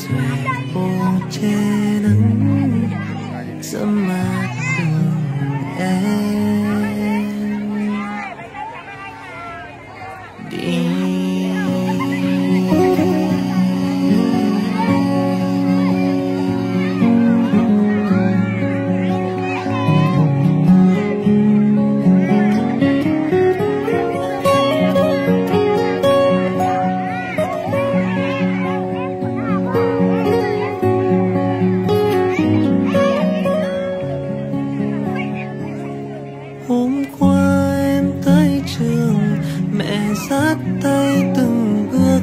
xòe ô che nắng sớm mát đường em đi. Hôm qua em tới trường, mẹ dắt tay từng bước.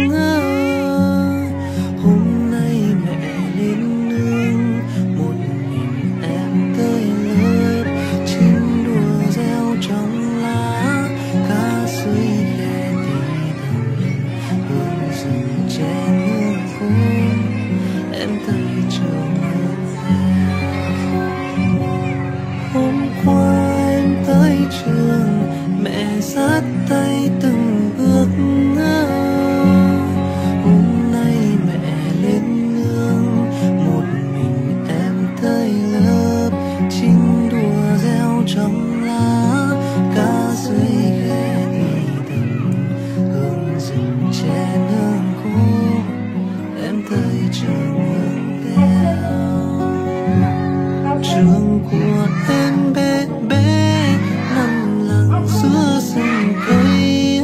Hôm nay mẹ lên nương, một mình em tới lớp. Chim đùa reo trong lá, cá dưới khe thì thầm hương rừng che nương cốm. Em tới trường hôm qua tới trường, mẹ dắt tay từng bước. Hôm nay mẹ lên nương, một mình em tới lớp. Chim đùa reo trong lá, cá dưới khe thì thầm hương rừng che nương cốm. Em tới trường hương theo trường của em bé bé nằm lặng giữa rừng cây.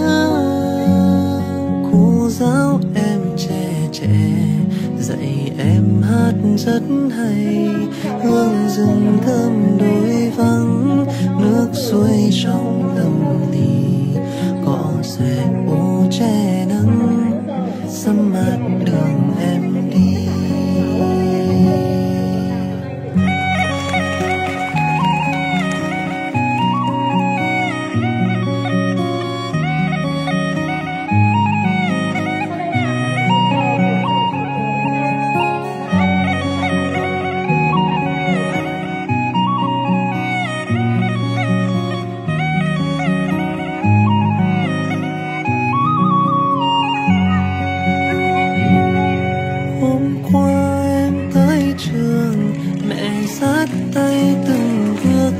Cô giáo em trẻ trẻ dạy em hát rất hay. Hương rừng thơm đôi vắng, nước suối trong lâm ly. Cỏ xòe ô che nắng sớm mát đường em đi. Mẹ dắt tay từng bước.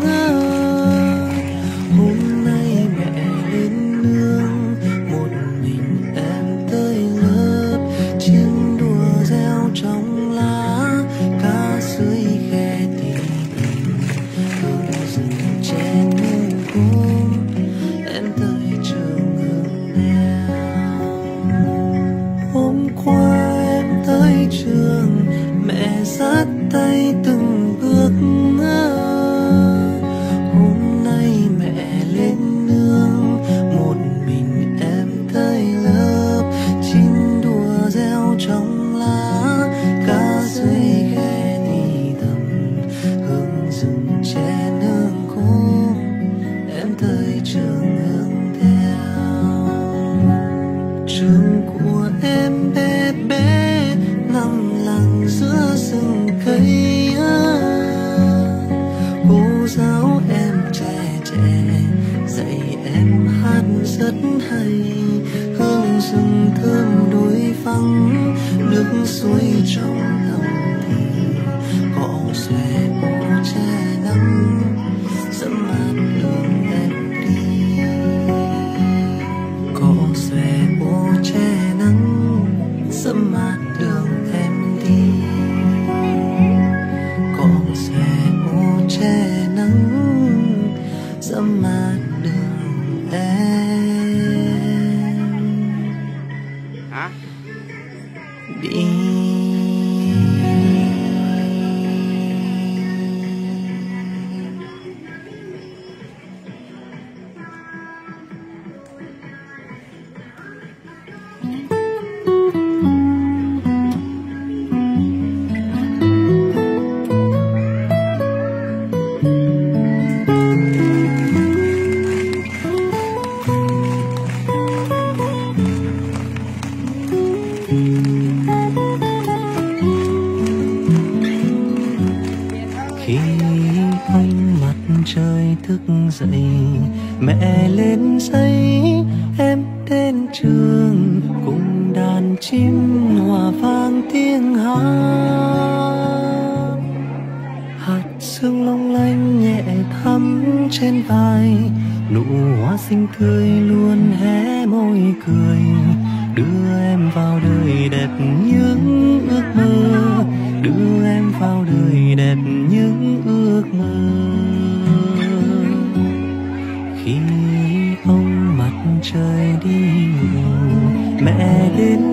Hôm nay mẹ lên nương, một mình em tới lớp. Chim đùa reo trong lá, cá dưới khe thì thầm hương rừng che nương cốm. Em tới trường hương theo hôm qua em tới trường, mẹ dắt tay từng bước. Hôm nay mẹ lên nương, một mình em tới lớp. Chim đùa reo trong lá, cá dưới khe thì thầm hương rừng che nương cốm. Em tới trường hương theo trường của em bé bé nằm lặng giữa rừng cây. Cô giáo em trẻ trẻ dạy em hát rất hay. Hương rừng thơm đôi vắng, nước suối trong lòng thì. Cỏ xòe ô che nắng sớm mát đường em đi. Cỏ xòe ô che nắng sớm mát đường em đi. Cỏ xòe ô che nắng sớm mát đường em đi. Khi ánh mặt trời thức dậy, mẹ lên giấy em đến trường cùng đàn chim hòa vang tiếng hát. Hạt sương long lanh nhẹ thắm trên vai, nụ hoa xinh tươi luôn hé môi cười, đưa em vào đời đẹp những ước mơ, đưa em vào đời đẹp những ước mơ. Khi ông mặt trời đi ngủ, mẹ đến